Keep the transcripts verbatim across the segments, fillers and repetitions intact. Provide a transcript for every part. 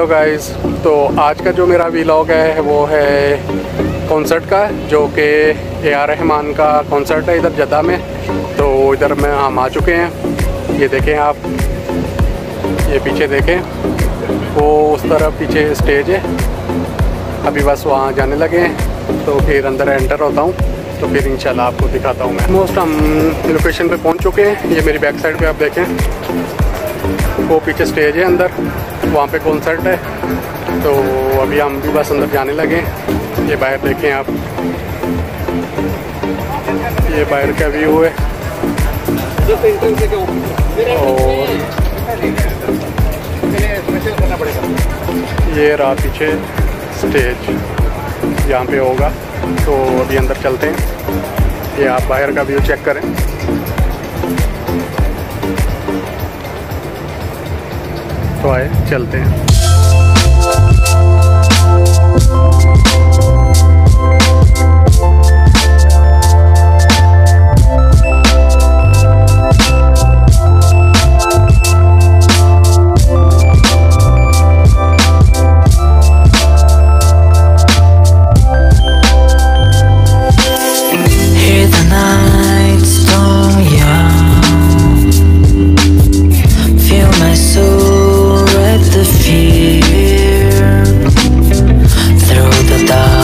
Hello guys, तो आज का जो मेरा व्लॉग है वो है कॉन्सर्ट का, जो कि ए आर रहमान का कॉन्सर्ट है इधर जद्दा में। तो इधर में हम आ चुके हैं। ये देखें आप, ये पीछे देखें, वो उस तरफ पीछे स्टेज है। अभी बस वहाँ जाने लगे हैं, तो फिर अंदर एंटर होता हूँ, तो फिर इंशाल्लाह आपको दिखाता हूँ मैं। मोस्ट हम लोकेशन पे पहुँच चुके हैं। ये मेरी बैक साइड पे आप देखें, वो पीछे स्टेज है, अंदर वहाँ पे कॉन्सर्ट है। तो अभी हम भी बस अंदर जाने लगे। ये बाहर देखें आप, ये बाहर का व्यू है। और ये रहा पीछे स्टेज, यहाँ पे होगा। तो अभी अंदर चलते हैं। ये आप बाहर का व्यू चेक करें। तो आए चलते हैं। The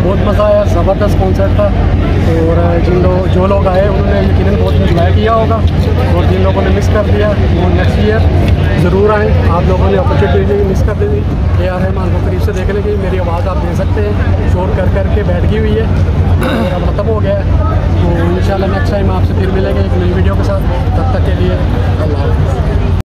बहुत मज़ा आया, ज़बरदस्त कॉन्सर्ट था। और जिन लोग जो लोग आए उन्होंने यकीनन बहुत इंजॉय किया होगा, और जिन लोगों ने मिस कर दिया वो नेक्स्ट ईयर ज़रूर आएँ। आप लोगों ने अपॉर्चुनिटी मिस कर दी थी ए आर रहमान को करीब से देखने की। मेरी आवाज़ आप दे सकते हैं, शोर कर कर के बैठ गई हुई है, मेरा ख़त्म हो गया है। तो इंशाल्लाह नेक्स्ट टाइम आपसे फिर मिलेंगे एक नई वीडियो के साथ।